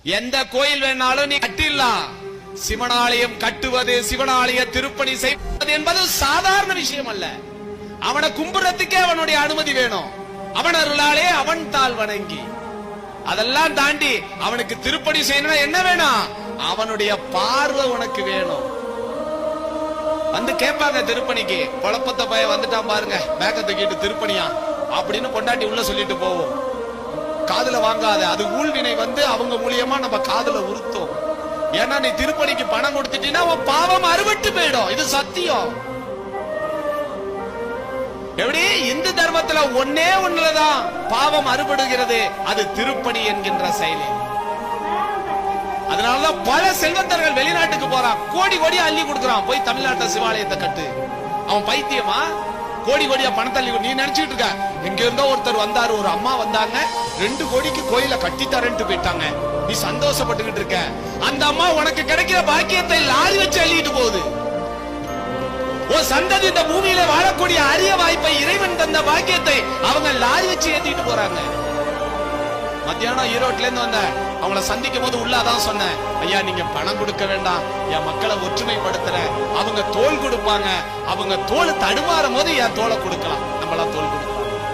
எந்த கோயில் வேணாலும் நீ கட்டிடலாம். சிவனாலயம் கட்டுவது, சிவனாலய திருப்பணி செய்வது என்பது சாதாரண விஷயம் அல்ல. அவனை கும்புறதுக்கே அவனுடைய அனுமதி வேணும். அவன் அருளாலே அவன் தாள் வணங்கி, அதெல்லாம் தாண்டி அவனுக்கு திருப்பணி செய்யணும் என்ன வேணும்? அவனுடைய பார்வை உனக்கு வேணும். வந்து கேட்பாங்க திருப்பணிக்கு, குழப்பத்த பையன் வந்துட்டான் பாருங்க, பேக்க தூக்கிட்டு திருப்பணியா அப்படின்னு பொண்டாட்டி உள்ள சொல்லிட்டு போவோம். காதுல வாங்காத, அது ஊழ்வினை வந்து அவங்க மூலியமா நம்ம காதுல உறுத்தும். ஏன்னா நீ திருப்பணிக்கு பணம் கொடுத்துட்டீங்கன்னா அவன் பாவம் அறுபட்டு போயிடும். இது சத்தியம். எப்படி இந்து தர்மத்துல ஒன்னே ஒண்ணுலதான் பாவம் அறுபடுகிறது, அது திருப்பணி என்கின்ற செயலி. அதனாலதான் பல செல்வந்தர்கள் வெளிநாட்டுக்கு போறான், கோடி கோடியா அள்ளி கொடுக்கறான், போய் தமிழ்நாட்டு சிவாலயத்தை கட்டு. அவன் பைத்தியமா? கோடி கோடியா பணத்தை அள்ளி. நீ நினைச்சுட்டு இருக்க, எங்க இருந்தோ ஒருத்தர் வந்தாரு, ஒரு அம்மா வந்தாங்க, 2 கோடிக்கு கோயில கட்டி தரேன்ட்டு போயிட்டாங்க. நீ சந்தோஷப்பட்டுக்கிட்டு இருக்க. அந்த அம்மா உனக்கு கிடைக்கிற பாக்கியத்தை லாரி வச்சு அள்ளிட்டு போகுது. ஒரு சந்ததி இந்த பூமியில வாழக்கூடிய அரிய வாய்ப்பை, இறைவன் தந்த பாக்கியத்தை அவங்க லாரி வச்சு ஏத்திட்டு போறாங்க. மத்தியானம் ஈரோட்ல இருந்து வந்த அவங்கள சந்திக்கும் போது உள்ளாதான் சொன்னேன், ஐயா நீங்க பணம் கொடுக்க வேண்டாம், என் மக்களை ஒற்றுமைப்படுத்துற. அவங்க தோல் கொடுப்பாங்க, அவங்க தோல் தடுமாறும் போது என் தோலை கொடுக்கலாம், நம்மளாம் தோல் கொடுக்கலாம்.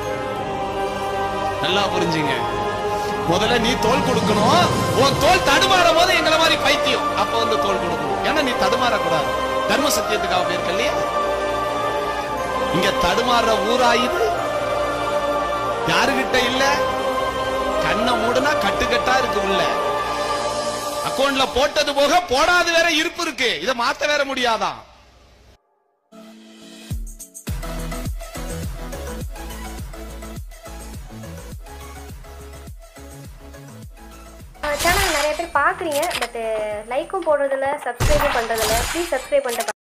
நல்லா புரிஞ்சுங்க, முதல்ல நீ தோல் கொடுக்கணும். உன் தோல் தடுமாறும் போது எங்களை மாதிரி பைத்தியம் அப்ப வந்து தோல் கொடுக்கணும். ஏன்னா நீ தடுமாறக்கூடாது, தர்ம சத்தியத்துக்காக போயிருக்க இல்லையா? இங்க தடுமாற ஊராயுது யாருகிட்ட இல்ல. கண்ணை மூடுனா கட்டுக்கட்டா இருக்கு உள்ள. அக்கௌண்ட்ல போட்டது போக போடாது வேற இருப்பு இருக்கு, இதை மாத்த வேற முடியாதான். சேனல் நிறைய பேர் பாக்குறீங்க, பட் லைக்கும் போடுறதில்ல, சப்ஸ்கிரைபும் பண்றதில்ல. ப்ளீஸ் சப்ஸ்கிரைப் பண்ணிட்டு